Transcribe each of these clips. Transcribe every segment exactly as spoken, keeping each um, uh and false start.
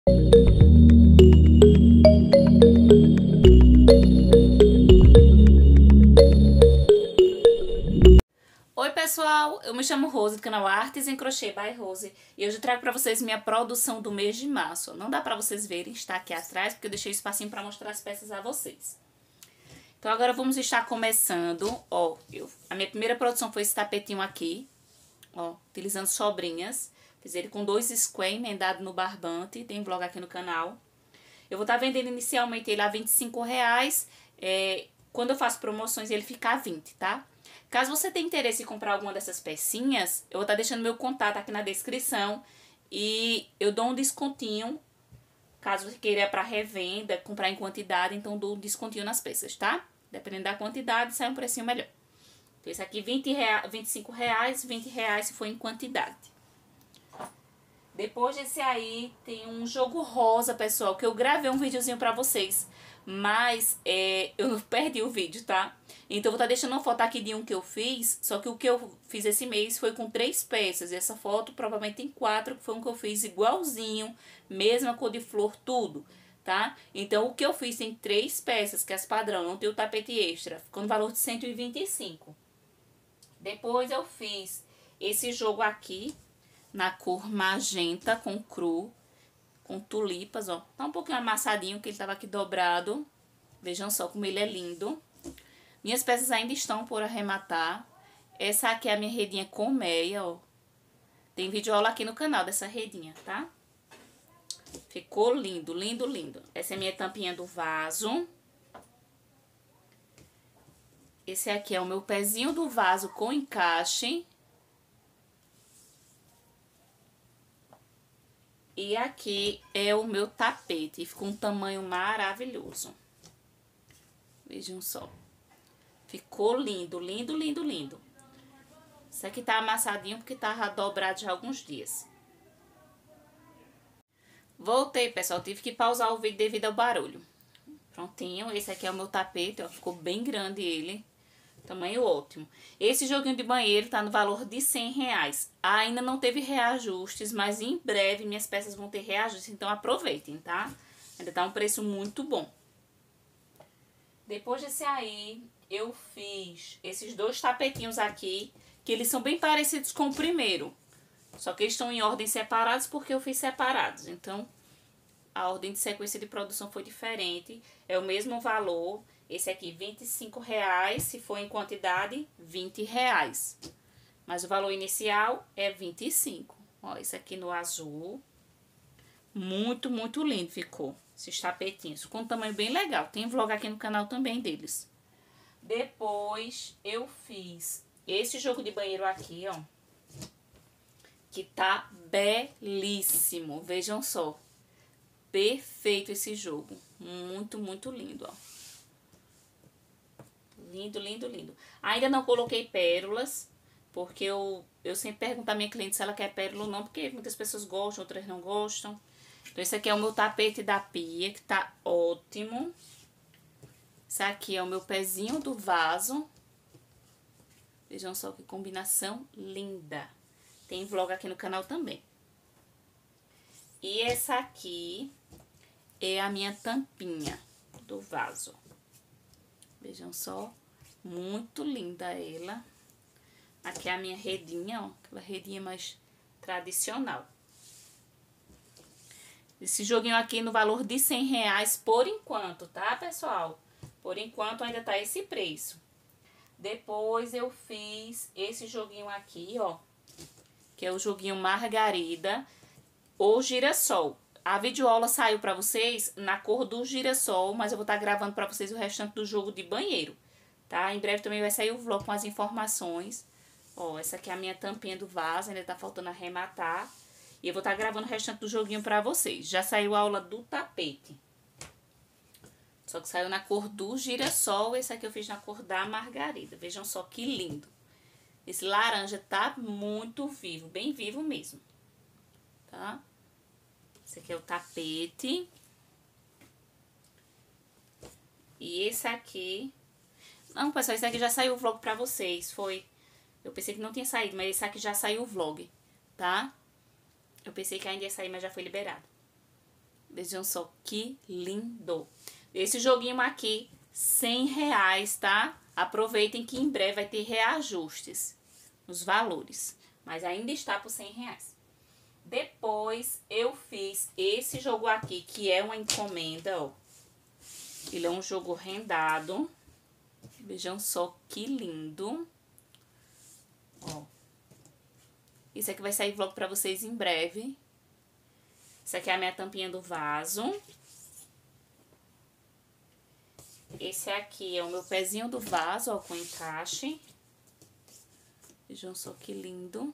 Oi pessoal, eu me chamo Rose do canal Artes em Crochê by Rose e hoje eu trago pra vocês minha produção do mês de março. Não dá pra vocês verem, está aqui atrás porque eu deixei espacinho pra mostrar as peças a vocês. Então agora vamos estar começando, ó, eu, a minha primeira produção foi esse tapetinho aqui, ó, utilizando sobrinhas. Fiz ele com dois square emendado no barbante, tem vlog aqui no canal. Eu vou estar vendendo inicialmente ele a vinte e cinco reais, é, quando eu faço promoções ele fica a vinte, tá? Caso você tenha interesse em comprar alguma dessas pecinhas, eu vou estar deixando meu contato aqui na descrição e eu dou um descontinho, caso você queira para revenda, comprar em quantidade, então dou um descontinho nas peças, tá? Dependendo da quantidade, sai um precinho melhor. Então esse aqui vinte reais, vinte e cinco reais, vinte reais se for em quantidade. Depois desse aí tem um jogo rosa, pessoal, que eu gravei um videozinho pra vocês, mas é, eu perdi o vídeo, tá? Então eu vou estar deixando uma foto aqui de um que eu fiz, só que o que eu fiz esse mês foi com três peças. E essa foto provavelmente tem quatro, que foi um que eu fiz igualzinho, mesma cor de flor, tudo, tá? Então o que eu fiz tem três peças, que é as padrão, não tem o tapete extra, ficou no valor de cento e vinte e cinco. Depois eu fiz esse jogo aqui, na cor magenta com cru, com tulipas, ó. Tá um pouquinho amassadinho, que ele tava aqui dobrado. Vejam só como ele é lindo. Minhas peças ainda estão por arrematar. Essa aqui é a minha redinha com meia, ó. Tem vídeo aula aqui no canal dessa redinha, tá? Ficou lindo, lindo, lindo. Essa é a minha tampinha do vaso. Esse aqui é o meu pezinho do vaso com encaixe. E aqui é o meu tapete, ficou um tamanho maravilhoso. Vejam só. Ficou lindo, lindo, lindo, lindo. Isso aqui tá amassadinho porque tava dobrado já há alguns dias. Voltei, pessoal, tive que pausar o vídeo devido ao barulho. Prontinho, esse aqui é o meu tapete, ó, ficou bem grande ele. Tamanho ótimo. Esse joguinho de banheiro tá no valor de cem reais. Ainda não teve reajustes, mas em breve minhas peças vão ter reajustes, então aproveitem, tá? Ainda tá um preço muito bom. Depois desse aí, eu fiz esses dois tapetinhos aqui, que eles são bem parecidos com o primeiro. Só que eles estão em ordem separados porque eu fiz separados. Então, a ordem de sequência de produção foi diferente. É o mesmo valor. Esse aqui, vinte e cinco reais, se for em quantidade, vinte reais. Mas o valor inicial é vinte e cinco. Ó, esse aqui no azul. Muito, muito lindo ficou. Esses tapetinhos, com um tamanho bem legal. Tem vlog aqui no canal também deles. Depois, eu fiz esse jogo de banheiro aqui, ó. Que tá belíssimo. Vejam só. Perfeito esse jogo. Muito, muito lindo, ó. Lindo, lindo, lindo. Ainda não coloquei pérolas, porque eu, eu sempre pergunto à minha cliente se ela quer pérola ou não, porque muitas pessoas gostam, outras não gostam. Então, esse aqui é o meu tapete da pia, que tá ótimo. Esse aqui é o meu pezinho do vaso. Vejam só que combinação linda. Tem vlog aqui no canal também. E essa aqui é a minha tampinha do vaso. Vejam só, muito linda ela. Aqui é a minha redinha, ó, aquela redinha mais tradicional. Esse joguinho aqui no valor de cem reais por enquanto, tá, pessoal? Por enquanto ainda tá esse preço. Depois eu fiz esse joguinho aqui, ó, que é o joguinho Margarida ou Girassol. A videoaula saiu pra vocês na cor do girassol, mas eu vou estar gravando pra vocês o restante do jogo de banheiro, tá? Em breve também vai sair o vlog com as informações. Ó, essa aqui é a minha tampinha do vaso, ainda tá faltando arrematar. E eu vou estar gravando o restante do joguinho pra vocês. Já saiu a aula do tapete. Só que saiu na cor do girassol, esse aqui eu fiz na cor da margarida. Vejam só que lindo. Esse laranja tá muito vivo, bem vivo mesmo, tá? Esse aqui é o tapete. E esse aqui... Não, pessoal, esse aqui já saiu o vlog pra vocês. Foi... Eu pensei que não tinha saído, mas esse aqui já saiu o vlog, tá? Eu pensei que ainda ia sair, mas já foi liberado. Vejam só que lindo. Esse joguinho aqui, cem reais, tá? Aproveitem que em breve vai ter reajustes nos valores. Mas ainda está por cem reais. Depois eu fiz esse jogo aqui, que é uma encomenda, ó. Ele é um jogo rendado. Vejam só que lindo. Ó. Isso aqui vai sair vlog pra vocês em breve. Isso aqui é a minha tampinha do vaso. Esse aqui é o meu pezinho do vaso, ó, com encaixe. Vejam só que lindo.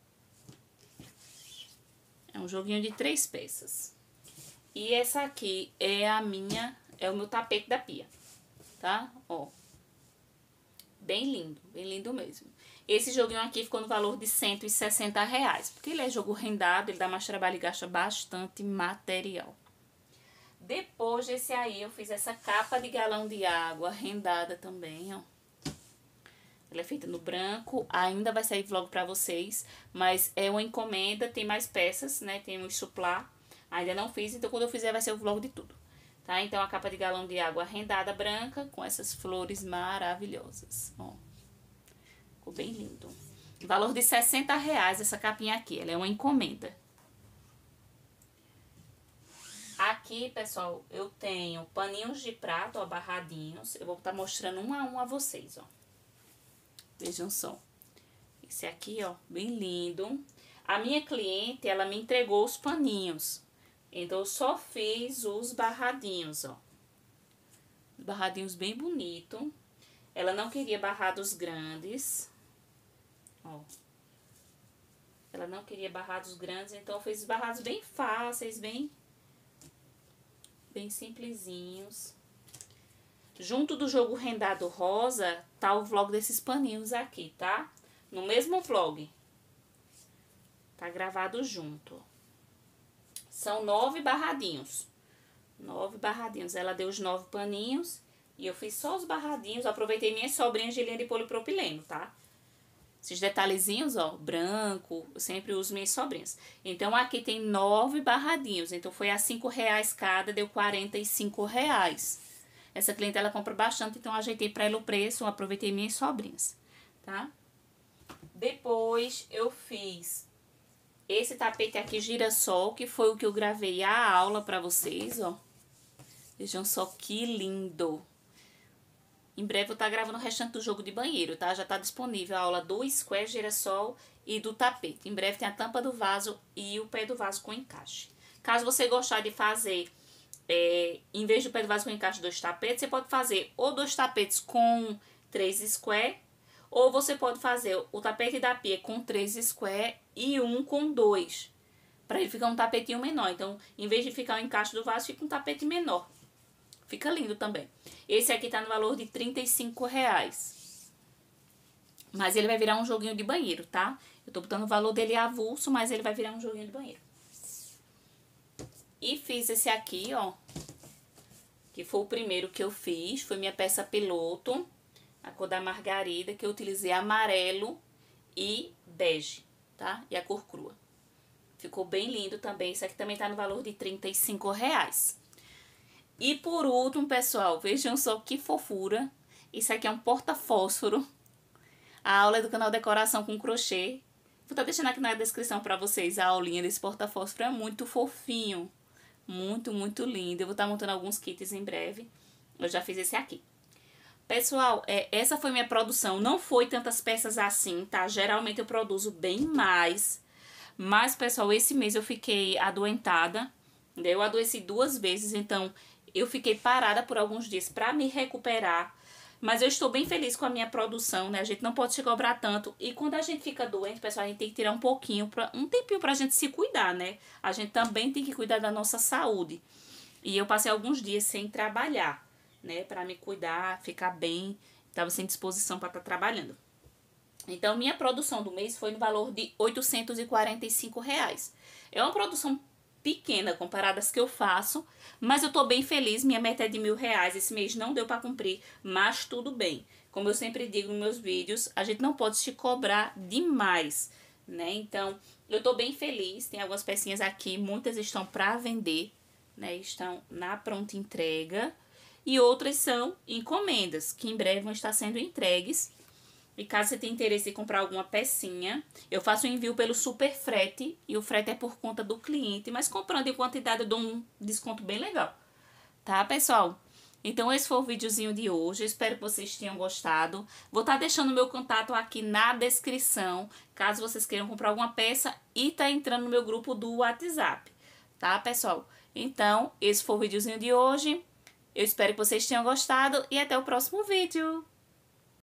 É um joguinho de três peças. E essa aqui é a minha, é o meu tapete da pia, tá? Ó. Bem lindo, bem lindo mesmo. Esse joguinho aqui ficou no valor de cento e sessenta reais. Porque ele é jogo rendado, ele dá mais trabalho e gasta bastante material. Depois desse aí, eu fiz essa capa de galão de água rendada também, ó. Ela é feita no branco, ainda vai sair vlog pra vocês, mas é uma encomenda, tem mais peças, né? Tem um suplá, ainda não fiz, então quando eu fizer vai ser o vlog de tudo, tá? Então a capa de galão de água rendada branca com essas flores maravilhosas, ó. Ficou bem lindo. Valor de sessenta reais essa capinha aqui, ela é uma encomenda. Aqui, pessoal, eu tenho paninhos de prato, ó, barradinhos. Eu vou estar mostrando um a um a vocês, ó. Vejam só. Esse aqui, ó, bem lindo. A minha cliente, ela me entregou os paninhos. Então, eu só fiz os barradinhos, ó. Os barradinhos bem bonito. Ela não queria barrados grandes. Ó. Ela não queria barrados grandes, então eu fiz barrados bem fáceis, bem... bem simplesinhos. Junto do jogo rendado rosa, tá o vlog desses paninhos aqui, tá? No mesmo vlog. Tá gravado junto. São nove barradinhos. Nove barradinhos. Ela deu os nove paninhos e eu fiz só os barradinhos. Eu aproveitei minhas sobrinhas de linha de polipropileno, tá? Esses detalhezinhos, ó, branco, eu sempre uso minhas sobrinhas. Então, aqui tem nove barradinhos. Então, foi a cinco reais cada, deu quarenta e cinco reais. Essa cliente, ela compra bastante, então, eu ajeitei pra ela o preço, eu aproveitei minhas sobrinhas, tá? Depois, eu fiz esse tapete aqui, girassol, que foi o que eu gravei a aula pra vocês, ó. Vejam só que lindo. Em breve eu vou estar gravando o restante do jogo de banheiro, tá? Já tá disponível a aula do square, girassol e do tapete. Em breve tem a tampa do vaso e o pé do vaso com encaixe. Caso você gostar de fazer, é, em vez do pé do vaso com encaixe, dois tapetes, você pode fazer ou dois tapetes com três square, ou você pode fazer o tapete da pia com três square e um com dois. Pra ele ficar um tapetinho menor. Então, em vez de ficar o encaixe do vaso, fica um tapete menor. Fica lindo também. Esse aqui tá no valor de trinta e cinco reais. Mas ele vai virar um joguinho de banheiro, tá? Eu tô botando o valor dele avulso, mas ele vai virar um joguinho de banheiro. E fiz esse aqui, ó. Que foi o primeiro que eu fiz. Foi minha peça piloto. A cor da margarida, que eu utilizei amarelo e bege, tá? E a cor crua. Ficou bem lindo também. Esse aqui também tá no valor de trinta e cinco reais. E por último, pessoal, vejam só que fofura. Isso aqui é um porta-fósforo. A aula é do canal Decoração com Crochê. Vou estar deixando aqui na descrição pra vocês a aulinha desse porta-fósforo. É muito fofinho. Muito, muito lindo. Eu vou estar montando alguns kits em breve. Eu já fiz esse aqui. Pessoal, é, essa foi minha produção. Não foi tantas peças assim, tá? Geralmente eu produzo bem mais. Mas, pessoal, esse mês eu fiquei adoentada. Eu adoeci duas vezes, então... eu fiquei parada por alguns dias para me recuperar, mas eu estou bem feliz com a minha produção, né? A gente não pode se cobrar tanto. E quando a gente fica doente, pessoal, a gente tem que tirar um pouquinho, pra, um tempinho pra gente se cuidar, né? A gente também tem que cuidar da nossa saúde. E eu passei alguns dias sem trabalhar, né? Pra me cuidar, ficar bem, tava sem disposição para estar trabalhando. Então, minha produção do mês foi no valor de oitocentos e quarenta e cinco reais. É uma produção pequena comparada às que eu faço, mas eu tô bem feliz. Minha meta é de mil reais, esse mês não deu pra cumprir, mas tudo bem. Como eu sempre digo nos meus vídeos, a gente não pode se cobrar demais, né? Então, eu tô bem feliz, tem algumas pecinhas aqui, muitas estão pra vender, né, estão na pronta entrega. E outras são encomendas, que em breve vão estar sendo entregues. E caso você tenha interesse em comprar alguma pecinha, eu faço o envio pelo super frete. E o frete é por conta do cliente, mas comprando em quantidade eu dou um desconto bem legal. Tá, pessoal? Então, esse foi o videozinho de hoje. Eu espero que vocês tenham gostado. Vou estar deixando o meu contato aqui na descrição, caso vocês queiram comprar alguma peça e tá entrando no meu grupo do WhatsApp. Tá, pessoal? Então, esse foi o videozinho de hoje. Eu espero que vocês tenham gostado e até o próximo vídeo.